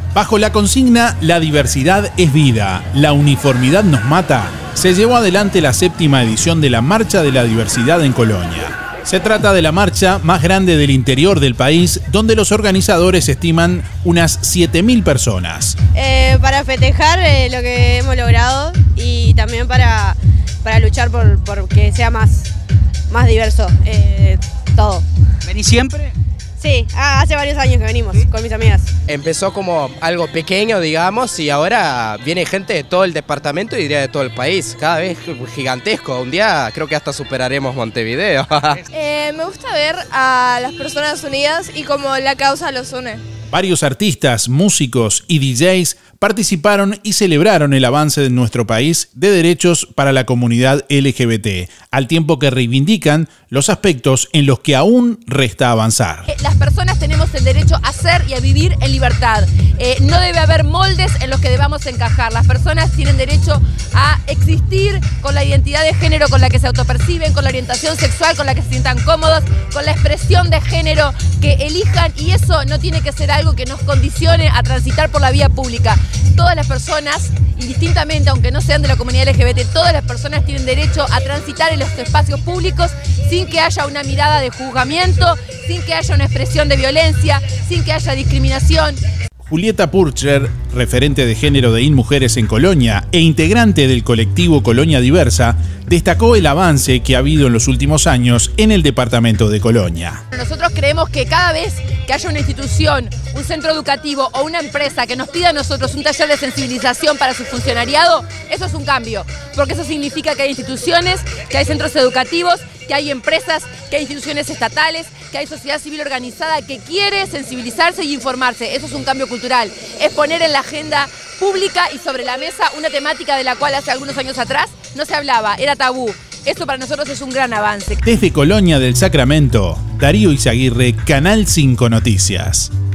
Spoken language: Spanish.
Bajo la consigna "La diversidad es vida, la uniformidad nos mata", se llevó adelante la 7ª edición de la Marcha de la Diversidad en Colonia. Se trata de la marcha más grande del interior del país, donde los organizadores estiman unas 7.000 personas. Para festejar lo que hemos logrado y también para luchar por que sea más diverso todo. ¿Venís siempre? Sí, hace varios años que venimos con mis amigas. Empezó como algo pequeño, digamos, y ahora viene gente de todo el departamento y diría de todo el país. Cada vez gigantesco. Un día creo que hasta superaremos Montevideo. Me gusta ver a las personas unidas y cómo la causa los une. Varios artistas, músicos y DJs participaron y celebraron el avance de nuestro país de derechos para la comunidad LGBT, al tiempo que reivindican los aspectos en los que aún resta avanzar. Las personas tenemos el derecho a ser y a vivir en libertad. No debe haber moldes en los que debamos encajar. Las personas tienen derecho a existir con la identidad de género con la que se autoperciben, con la orientación sexual con la que se sientan cómodos, con la expresión de género que elijan, y eso no tiene que ser algo que nos condicione a transitar por la vía pública. Todas las personas, indistintamente, aunque no sean de la comunidad LGBT, todas las personas tienen derecho a transitar en los espacios públicos sin que haya una mirada de juzgamiento, sin que haya una expresión de violencia, sin que haya discriminación. Julieta Purcher, referente de género de InMujeres en Colonia e integrante del colectivo Colonia Diversa, destacó el avance que ha habido en los últimos años en el departamento de Colonia. Nosotros creemos que cada vez que haya una institución, un centro educativo o una empresa que nos pida a nosotros un taller de sensibilización para su funcionariado, eso es un cambio, porque eso significa que hay instituciones, que hay centros educativos, que hay empresas, que hay instituciones estatales, que hay sociedad civil organizada que quiere sensibilizarse y informarse. Eso es un cambio cultural, es poner en la agenda pública y sobre la mesa una temática de la cual hace algunos años atrás no se hablaba, era tabú. Eso para nosotros es un gran avance. Desde Colonia del Sacramento, Darío Izaguirre, Canal 5 Noticias.